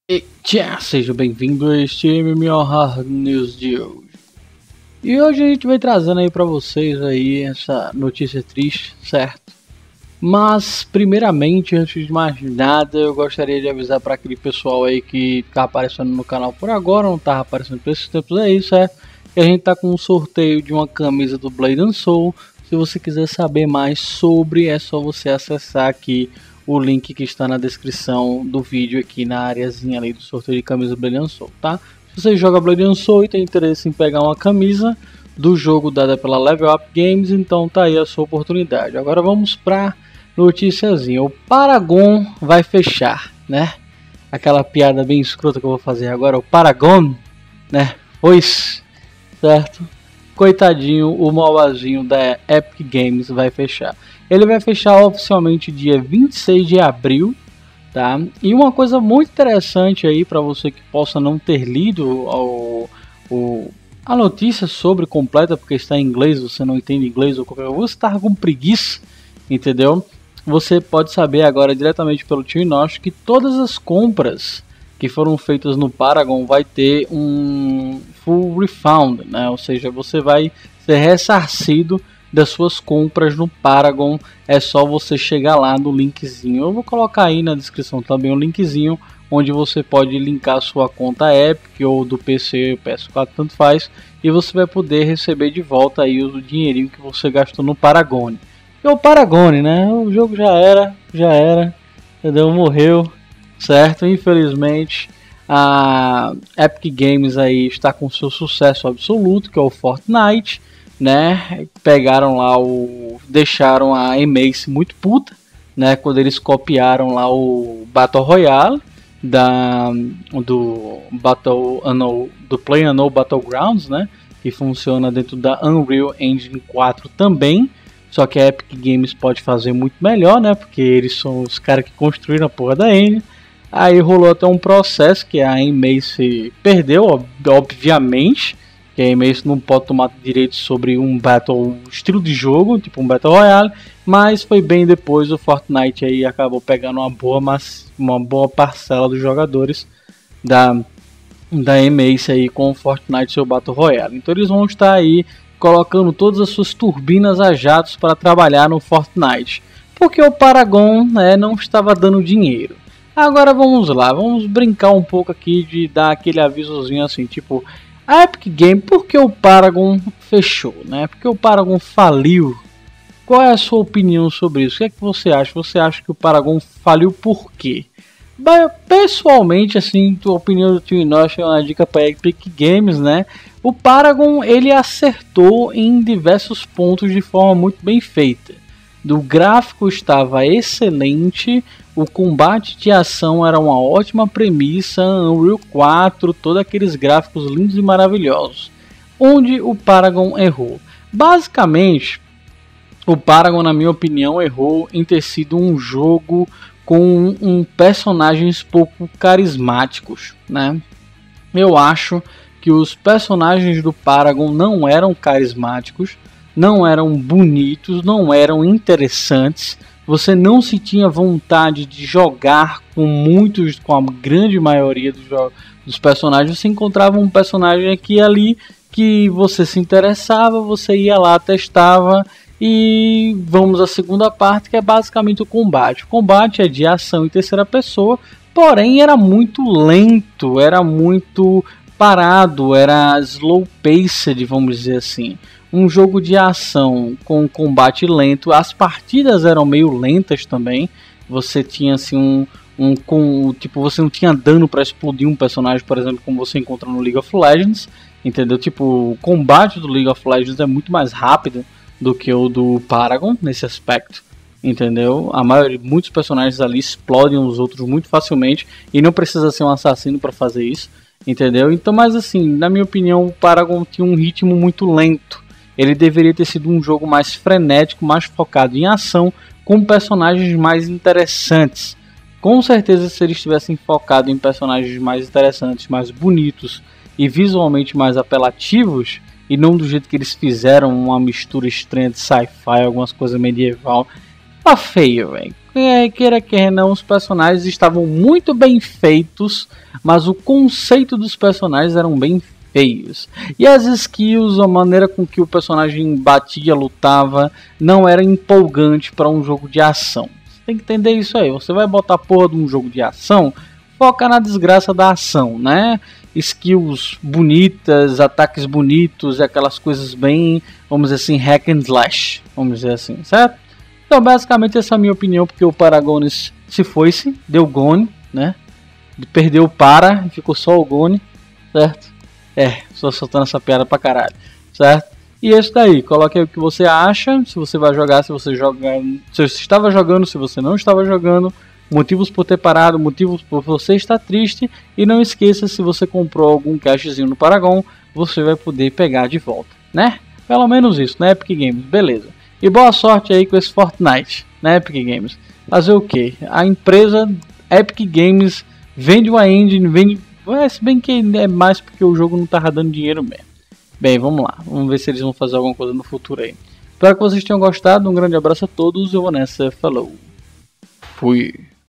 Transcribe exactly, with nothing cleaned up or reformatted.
E tchá, seja bem-vindo a este M M O Hard News de hoje. E hoje a gente vai trazendo aí pra vocês aí essa notícia triste, certo? Mas primeiramente, antes de mais nada, eu gostaria de avisar para aquele pessoal aí que tá aparecendo no canal por agora, não tava aparecendo por esses tempos aí, certo? Que a gente tá com um sorteio de uma camisa do Blade and Soul. Se você quiser saber mais sobre, é só você acessar aqui o link que está na descrição do vídeo aqui na areazinha ali do sorteio de camisa Blade and Soul, tá? Se você joga Blade and Soul e tem interesse em pegar uma camisa do jogo dada pela Level Up Games, então tá aí a sua oportunidade. Agora vamos pra noticiazinha. O Paragon vai fechar, né? Aquela piada bem escrota que eu vou fazer agora, o Paragon, né? Pois, certo? Coitadinho, o malvazinho da Epic Games vai fechar. Ele vai fechar oficialmente dia vinte e seis de abril, tá? E uma coisa muito interessante aí para você que possa não ter lido o, o, a notícia sobre completa, porque está em inglês, você não entende inglês ou qualquer coisa, você está com preguiça, entendeu? Você pode saber agora diretamente pelo Tio Inosh que todas as compras que foram feitas no Paragon vai ter um full refund, né? Ou seja, você vai ser ressarcido das suas compras no Paragon. É só você chegar lá no linkzinho. Eu vou colocar aí na descrição também um linkzinho onde você pode linkar sua conta Epic ou do P C, P S quatro, tanto faz, e você vai poder receber de volta aí o dinheirinho que você gastou no Paragon. E o Paragon, né? O jogo já era, já era, entendeu? Morreu, certo? Infelizmente a Epic Games aí está com seu sucesso absoluto, que é o Fortnite, né? Pegaram lá o, deixaram a Emace muito puta, né? Quando eles copiaram lá o Battle Royale da do Battle Unknown, do PlayerUnknown Battlegrounds, né? Que funciona dentro da Unreal Engine quatro também. Só que a Epic Games pode fazer muito melhor, né? Porque eles são os caras que construíram a porra da engine. Aí rolou até um processo que a Emace perdeu, obviamente. Que a Emace não pode tomar direitos sobre um battle, um estilo de jogo, tipo um Battle Royale. Mas foi bem depois, o Fortnite aí acabou pegando uma boa, uma boa parcela dos jogadores da, da Emace aí com o Fortnite seu Battle Royale. Então eles vão estar aí colocando todas as suas turbinas a jatos para trabalhar no Fortnite, porque o Paragon, né, não estava dando dinheiro. Agora vamos lá, vamos brincar um pouco aqui de dar aquele avisozinho assim, tipo, a Epic Games, por que o Paragon fechou, né? Porque o Paragon faliu. Qual é a sua opinião sobre isso? O que é que você acha? Você acha que o Paragon faliu por quê? Bem, pessoalmente, assim, a opinião do Tio Inosh é uma dica para a Epic Games, né? O Paragon, ele acertou em diversos pontos de forma muito bem feita. O gráfico estava excelente, o combate de ação era uma ótima premissa, Unreal quatro, todos aqueles gráficos lindos e maravilhosos. Onde o Paragon errou? Basicamente, o Paragon, na minha opinião, errou em ter sido um jogo com um personagens pouco carismáticos, né? Eu acho que os personagens do Paragon não eram carismáticos, não eram bonitos, não eram interessantes. Você não se tinha vontade de jogar com muitos, com a grande maioria dos, dos personagens. Você encontrava um personagem aqui e ali que você se interessava, você ia lá, testava. E vamos à segunda parte, que é basicamente o combate. O combate é de ação em terceira pessoa, porém era muito lento, era muito parado, era slow paced, vamos dizer assim. Um jogo de ação com combate lento, as partidas eram meio lentas também. Você tinha assim um, um com tipo, você não tinha dano para explodir um personagem, por exemplo, como você encontra no League of Legends, entendeu? Tipo, o combate do League of Legends é muito mais rápido do que o do Paragon nesse aspecto, entendeu? A maioria, muitos personagens ali explodem os outros muito facilmente e não precisa ser um assassino para fazer isso, entendeu? Então, mas assim, na minha opinião, o Paragon tinha um ritmo muito lento. Ele deveria ter sido um jogo mais frenético, mais focado em ação, com personagens mais interessantes. Com certeza, se eles tivessem focado em personagens mais interessantes, mais bonitos e visualmente mais apelativos, e não do jeito que eles fizeram, uma mistura estranha de sci-fi, algumas coisas medieval, tá feio, velho. é, queira que não, os personagens estavam muito bem feitos, mas o conceito dos personagens eram bem feios. E as skills, a maneira com que o personagem batia, lutava, não era empolgante para um jogo de ação. Você tem que entender isso aí. Você vai botar a porra de um jogo de ação, foca na desgraça da ação, né? Skills bonitas, ataques bonitos, aquelas coisas bem, vamos dizer assim, hack and slash, vamos dizer assim, certo? Então basicamente essa é a minha opinião, porque o Paragones se foi-se, deu gone, né? Perdeu o para e ficou só o gone, certo? É, só soltando essa piada pra caralho, certo? E esse daí, coloque aí o que você acha, se você vai jogar, se você joga, se você estava jogando, se você não estava jogando, motivos por ter parado, motivos por você estar triste, e não esqueça, se você comprou algum cashzinho no Paragon, você vai poder pegar de volta, né? Pelo menos isso, né, Epic Games, beleza. E boa sorte aí com esse Fortnite, né, Epic Games. Fazer o que? A empresa Epic Games vende uma engine, vende... É, se bem que é mais porque o jogo não tá dando dinheiro mesmo. Bem, vamos lá. Vamos ver se eles vão fazer alguma coisa no futuro aí. Espero que vocês tenham gostado. Um grande abraço a todos. Eu vou nessa. Falou. Fui.